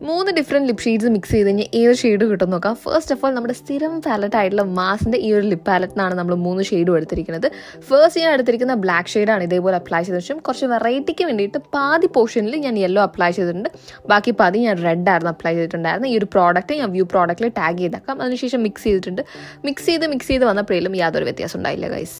3 different lip shades mix ചെയ്ത് കഴിഞ്ഞാൽ ഏത് ഷെയ്ഡ് കിട്ടും നോക്കാം. ഫസ്റ്റ് ഓഫ് ഓൾ നമ്മുടെ സ്ഥിരം പാലറ്റ് ആയിട്ടുള്ള മാസിൻ്റെ ഈ ഒരു ലിപ് പാലറ്റിനാണ് നമ്മൾ 3 ഷെയ്ഡും എടുത്തിരിക്കുന്നത്. ഫസ്റ്റ് ഞാൻ എടുത്തിരിക്കുന്ന ബ്ലാക്ക് ഷെയ്ഡാണ് ഇതേപോലെ അപ്ലൈ ചെയ്ത ശേഷം കുറച്ച് വെറൈറ്റിക്ക് വേണ്ടിയിട്ട് പാതി പോർഷനിൽ ഞാൻ യെല്ലോ അപ്ലൈ ചെയ്തിട്ടുണ്ട്, ബാക്കി പാതി ഞാൻ റെഡ് ആയിരുന്നു അപ്ലൈ ചെയ്തിട്ടുണ്ടായിരുന്നു. ഈ ഒരു പ്രോഡക്റ്റ് ഞാൻ വ്യൂ പ്രോഡക്റ്റിൽ ടാഗ് ചെയ്തേക്കാം. അതിനുശേഷം മിക്സ് ചെയ്തിട്ടുണ്ട്. മിക്സ് ചെയ്ത് വന്നപ്പോഴേലും യാതൊരു വ്യത്യാസം ഉണ്ടായില്ല ഗൈസ്.